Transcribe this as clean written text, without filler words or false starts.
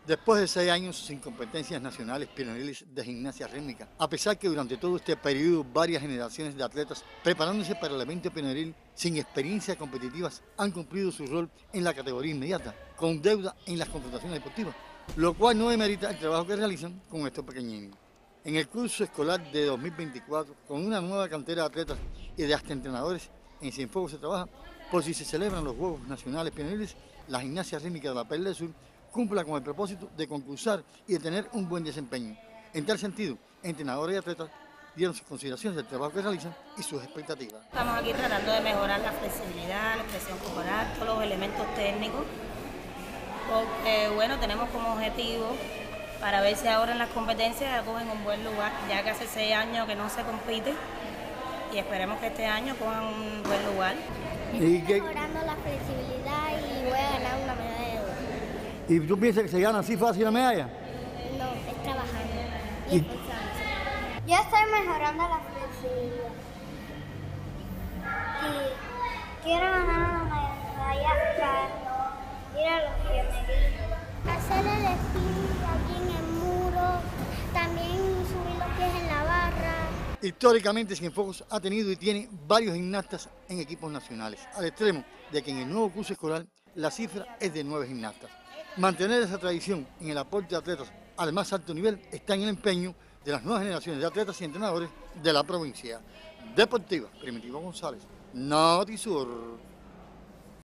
Después de 6 años sin competencias nacionales pioneriles de gimnasia rítmica, a pesar que durante todo este periodo varias generaciones de atletas preparándose para el evento pioneril sin experiencias competitivas han cumplido su rol en la categoría inmediata, con deuda en las confrontaciones deportivas, lo cual no demerita el trabajo que realizan con estos pequeñines. En el curso escolar de 2024, con una nueva cantera de atletas y de hasta entrenadores, en Cienfuegos se trabaja por si se celebran los Juegos Nacionales Pioniles, la gimnasia rítmica de la Perla del Sur cumpla con el propósito de concursar y de tener un buen desempeño. En tal sentido, entrenadores y atletas dieron sus consideraciones del trabajo que realizan y sus expectativas. Estamos aquí tratando de mejorar la flexibilidad, la expresión corporal, todos los elementos técnicos, porque bueno, tenemos como objetivo para ver si ahora en las competencias cogen un buen lugar, ya que hace 6 años que no se compite y esperemos que este año cojan un buen lugar. Estoy mejorando la flexibilidad y voy a ganar una medalla de oro. ¿Y tú piensas que se gana así fácil la medalla? No, es trabajando y esforzándose. Yo estoy mejorando la flexibilidad y quiero ganar una medalla para ir a los pioneros. Hacer el spin aquí en el muro, también subir los pies en la barra. Históricamente Cienfuegos ha tenido y tiene varios gimnastas en equipos nacionales, al extremo de que en el nuevo curso escolar la cifra es de 9 gimnastas. Mantener esa tradición en el aporte de atletas al más alto nivel está en el empeño de las nuevas generaciones de atletas y entrenadores de la provincia. Deportiva, Primitivo González, Notisur.